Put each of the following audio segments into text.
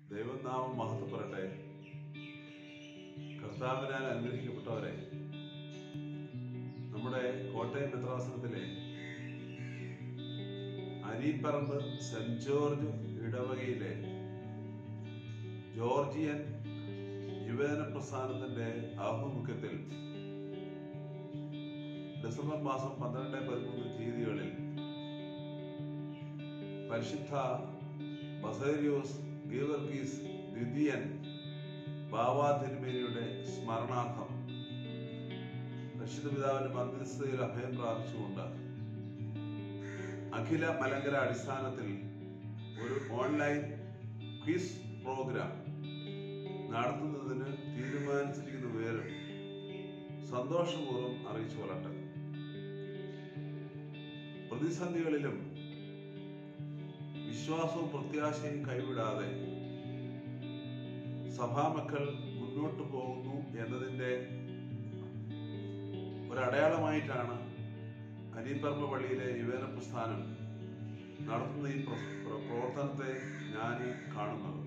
ദൈവനാമം മഹത്വപ്പെടട്ടെ. കർത്താവിനാൽ അനുഗ്രഹിക്കപ്പെട്ടവരെ, നമ്മുടെ കോട്ടയം മെത്രാസനത്തിലെ അരീപ്പറമ്പ് സെന്റ് ജോർജ് ഇടവകയിലെ ജോർജിയൻ യുവജന പ്രസ്ഥാനത്തിന്റെ ആഭിമുഖ്യത്തിൽ ഡിസംബർ മാസം 12-13 തീയതികളിൽ പരിശുദ്ധ ബസേലിയോസ് ഗീവർഗീസ് ദ്വിതീയൻ ബാവാ തിരുമേനിയുടെ സ്മരണാർത്ഥം പരിശുദ്ധ പിതാവിന്റെ മധ്യസ്ഥതയിൽ അഭയം പ്രാപിച്ചുകൊണ്ട് അഖില മലങ്കര അടിസ്ഥാനത്തിൽ ഒരു ഓൺലൈൻ ക്വിസ് പ്രോഗ്രാം നടത്തുന്നതിന് തീരുമാനിച്ചിരിക്കുന്ന വിവരം സന്തോഷപൂർവ്വം അറിയിച്ചു കൊള്ളട്ടെ. പ്രതിസന്ധികളിലും വിശ്വാസവും പ്രത്യാശയും കൈവിടാതെ സഭാമക്കൾ മുന്നോട്ട് പോകുന്നു എന്നതിൻ്റെ ഒരടയാളമായിട്ടാണ് അരീപ്പറമ്പ് പള്ളിയിലെ യുവജന പ്രസ്ഥാനം നടത്തുന്ന ഈ പ്രവർത്തനത്തെ ഞാൻ കാണുന്നത്.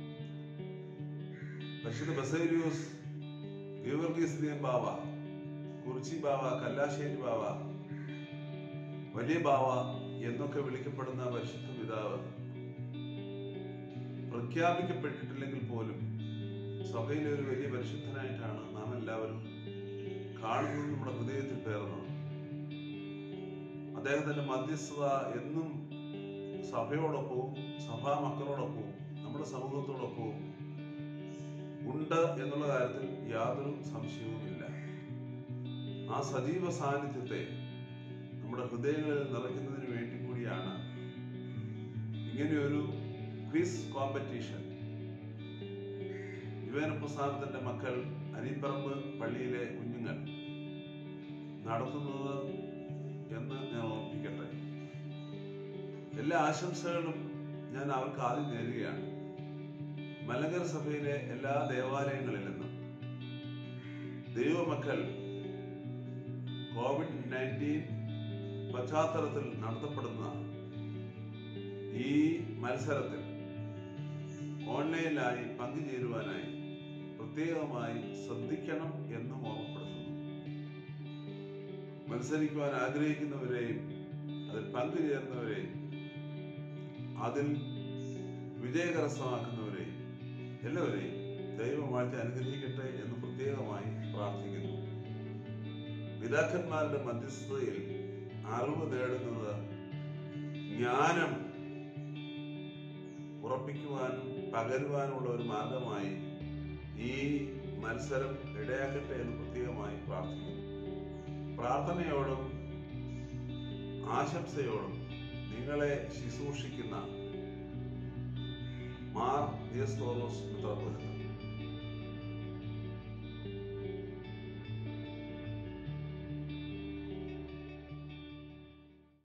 പരിശുദ്ധ ബസേലിയോസ് ഗീവർഗീസ് ബാവ, കുറിച്ചി ബാവ, കല്ലാശ്ശേരി ബാവ, വലിയ ബാവ എന്നൊക്കെ വിളിക്കപ്പെടുന്ന പരിശുദ്ധ പിതാവ് പ്രഖ്യാപിക്കപ്പെട്ടിട്ടില്ലെങ്കിൽ പോലും സഭയിലെ ഒരു വലിയ പരിശുദ്ധനായിട്ടാണ് നാം എല്ലാവരും കാണുന്നത്, നമ്മുടെ ഹൃദയത്തിൽ പേർന്നത്. അദ്ദേഹത്തിന്റെ മധ്യസ്ഥത എന്നും സഭയോടൊപ്പവും സഭാ മക്കളോടൊപ്പവും നമ്മുടെ സമൂഹത്തോടൊപ്പവും ഉണ്ട് എന്നുള്ള കാര്യത്തിൽ യാതൊരു സംശയവുമില്ല. ആ സജീവ സാന്നിധ്യത്തെ നമ്മുടെ ഹൃദയങ്ങളിൽ നിറയ്ക്കുന്നതിന് വേണ്ടി കൂടിയാണ് ഇങ്ങനെയൊരു ക്വിസ് കോമ്പറ്റീഷൻ യുവജന പ്രസ്ഥാനത്തിന്റെ മക്കൾ, അരീപ്പറമ്പ് പള്ളിയിലെ കുഞ്ഞുങ്ങൾ നടത്തുന്നത് എന്ന് ഞാൻ ഓർമ്മിപ്പിക്കട്ടെ. എല്ലാ ആശംസകളും ഞാൻ അവർക്ക് ആദ്യം നേരുകയാണ്. മലങ്കര സഭയിലെ എല്ലാ ദേവാലയങ്ങളിൽ നിന്നും ദൈവമക്കൾ COVID-19 പശ്ചാത്തലത്തിൽ നടത്തപ്പെടുന്ന ഈ മത്സരത്തിൽ ഓൺലൈനിലായി പങ്കുചേരുവാനായി പ്രത്യേകമായി ശ്രദ്ധിക്കണം എന്നും ഓർമ്മപ്പെടുത്തുന്നു. മത്സരിക്കുവാൻ ആഗ്രഹിക്കുന്നവരെയും അതിൽ പങ്കുചേർന്നവരെയും അതിൽ വിജയകരസ്ഥമാക്കുന്നവരെയും എല്ലാവരെയും ദൈവം വാഴ്ത്തി അനുഗ്രഹിക്കട്ടെ എന്ന് പ്രത്യേകമായി പ്രാർത്ഥിക്കുന്നു. പിതാക്കന്മാരുടെ മധ്യസ്ഥതയിൽ അറിവ് നേടുന്നത് ജ്ഞാനം ഉറപ്പിക്കുവാനും പകരുവാനുള്ള ഒരു മാർഗമായി ഈ മത്സരം ഇടയാക്കട്ടെ എന്ന് പ്രത്യേകമായി പ്രാർത്ഥിക്കുന്നു. പ്രാർത്ഥനയോടും ആശംസയോടും നിങ്ങളെ ശുശ്രൂഷിക്കുന്ന മാർ ദിയസ്കോറോസ് മെത്രാപ്പൊലീത്ത.